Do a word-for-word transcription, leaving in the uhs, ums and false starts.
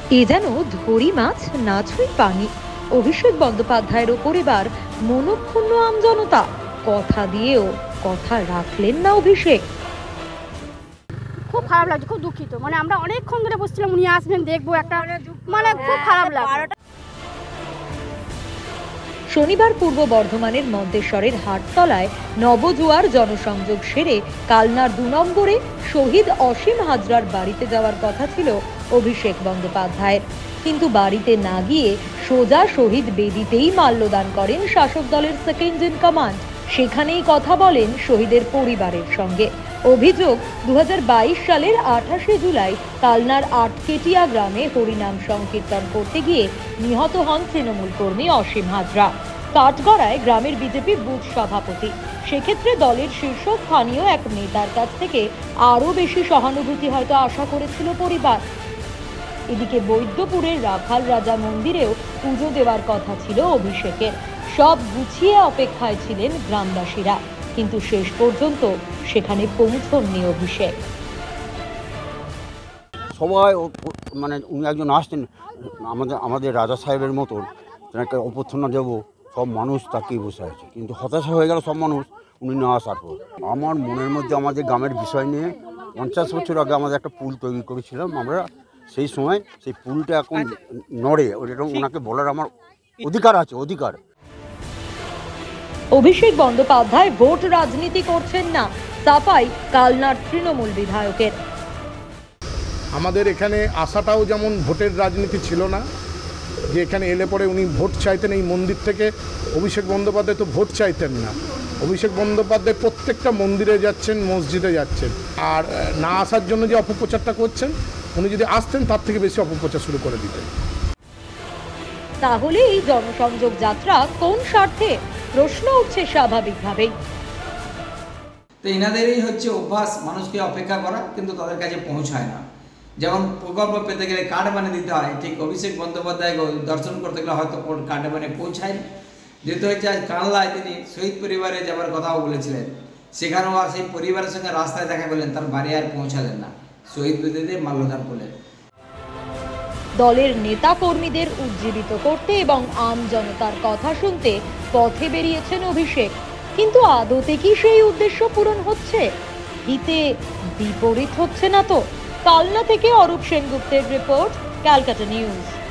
এ যেন ধরি মাছ না ছুঁই পানি। অভিষেক বন্দ্যোপাধ্যায়ের ওপর এবার মনক্ষুণ্ণ আমজনতা। কথা দিয়েও কথা রাখলেন না অভিষেক। খুব খারাপ লাগছে, খুব দুঃখিত। মানে আমরা অনেকক্ষণ ধরে বসছিলাম উনি আসবেন দেখবো একটা, মানে খুব খারাপ লাগছে। শনিবার পূর্ব বর্ধমানের মন্তেশ্বরের হাটতলায় নবজোয়ার জনসংযোগ সেরে কালনার দু নম্বরে শহীদ অসীম হাজরার বাড়িতে যাওয়ার কথা ছিল অভিষেক বন্দ্যোপাধ্যায়ের, কিন্তু বাড়িতে না গিয়ে সোজা শহীদ বেদিতেই মাল্যদান করেন শাসক দলের সেকেন্ড ইন কমান্ড। সেখানেই কথা বলেন শহীদের পরিবারের সঙ্গে। অভিযোগ, দু হাজার বাইশ সালের আঠাশে জুলাই কালনার আটকেটিয়া গ্রামে হরিনাম সংকীর্তন করতে গিয়ে নিহত হন তৃণমূল কর্মী অসীম হাজরা। কাঠগড়ায় গ্রামের বিজেপি বুথ সভাপতি। সেক্ষেত্রে দলের শীর্ষস্থানীয় এক নেতার কাছ থেকে আরও বেশি সহানুভূতি হয়তো আশা করেছিল পরিবার। এদিকে বৈদ্যপুরের রাখাল রাজা মন্দিরেও পুজো দেওয়ার কথা ছিল অভিষেকের। সব গুছিয়ে অপেক্ষায় ছিলেন গ্রামবাসীরা, কিন্তু শেষ পর্যন্ত সেখানে পৌঁছননি অভিষেক। সবাই মানে উনি একজন আসতেন আমাদের আমাদের রাজা সাহেবের মতন, তাকে অভ্যর্থনা দেবো, সব মানুষ তাকেই বসে আছে, কিন্তু হতাশা হয়ে গেল সব মানুষ উনি না আসার পর। আমার মনের মধ্যে আমাদের গ্রামের বিষয় নিয়ে পঞ্চাশ বছর আগে আমাদের একটা পুল তৈরি করেছিলাম আমরা, সেই সময় সেই পুলটা এখন নড়ে, ওইটা ওনাকে বলার আমার অধিকার আছে, অধিকার। অভিষেক বন্দ্যোপাধ্যায় ভোট রাজনীতি করছেন না, সাফাই কালনার তৃণমূল বিধায়কের। আমাদের এখানে আসাটাও যেমন ভোটের রাজনীতি ছিল না, যে এখানে এলে পরে উনি ভোট চাইতেন এই মন্দির থেকে। অভিষেক বন্দ্যোপাধ্যায় তো ভোট চাইতেন না, অভিষেক বন্দ্যোপাধ্যায় প্রত্যেকটা মন্দিরে যাচ্ছেন, মসজিদে যাচ্ছেন। আর না আসার জন্য যে অপপ্রচারটা করছেন, উনি যদি আসতেন তার থেকে বেশি অপপ্রচার শুরু করে দিতেন। তাহলে এই জনসংযোগ যাত্রা কোন স্বার্থে? প্রশ্ন উঠছে স্বাভাবিকভাবেই। তো এনাদেরই হচ্ছে অভ্যাস মানুষকে অপেক্ষা করা, কিন্তু তাদের কাছে পৌঁছায় না। যেমন প্রকল্প পেতে গেলে কার্ড বানিয়ে দিতে হয়, ঠিক অভিষেক বন্দ্যোপাধ্যায় দর্শন করতে গেলে হয়তো কার্ড বানিয়ে পৌঁছায়। যেহেতু হচ্ছে আজ কানলায় তিনি শহীদ পরিবারে যাবার কথাও বলেছিলেন, সেখানেও আর সেই পরিবারের সঙ্গে রাস্তায় দেখা করলেন, তার বাড়ি আর পৌঁছালেন না, শহীদ বেদিতে মাল্যদান করলেন। দলের নেতা কর্মীদের উজ্জীবিত করতে এবং আম জনতার কথা শুনতে পথে বেরিয়েছেন অভিষেক, কিন্তু আদতে কি সেই উদ্দেশ্য পূরণ হচ্ছে? হিতে বিপরীত হচ্ছে না তো? কালনা থেকে অরূপ সেনগুপ্তের রিপোর্ট, ক্যালকাটা নিউজ।